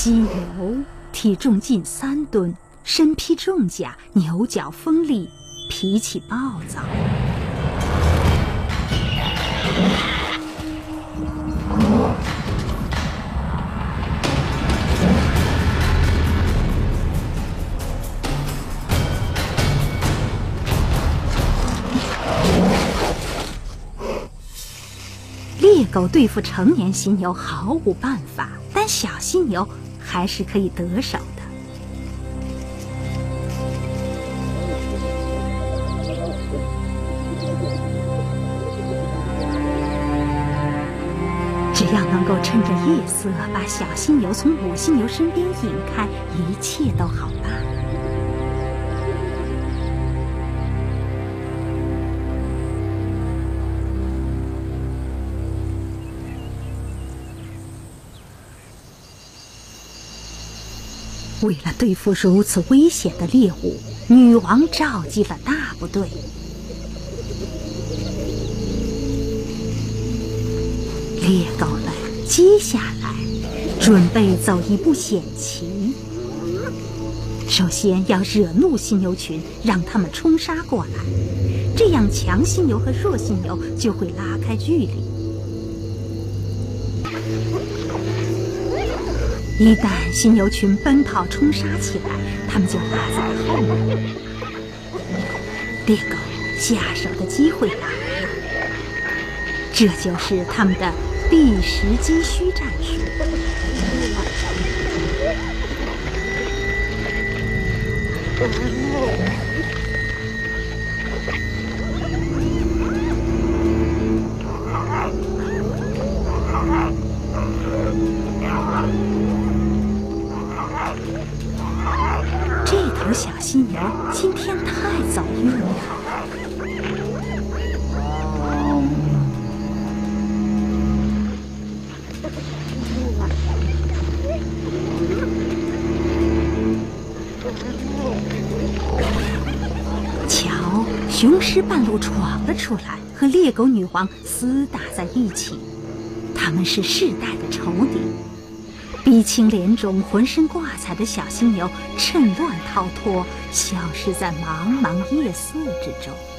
犀牛体重近3吨，身披重甲，牛角锋利，脾气暴躁。猎狗对付成年犀牛毫无办法，但小犀牛还是可以得手的。只要能够趁着夜色把小犀牛从母犀牛身边引开，一切都好办。为了对付如此危险的猎物，女王召集了大部队。猎狗们接下来准备走一步险棋。首先要惹怒犀牛群，让他们冲杀过来，这样强犀牛和弱犀牛就会拉开距离。一旦犀牛群奔跑冲杀起来，他们就拉在后面。猎狗下手的机会来了，这就是他们的避实击虚战术。这头小犀牛今天太走运了。瞧，雄狮半路闯了出来，和猎狗女皇厮打在一起。他们是世代的仇敌。鼻青脸肿、浑身挂彩的小犀牛趁乱逃脱，消失在茫茫夜色之中。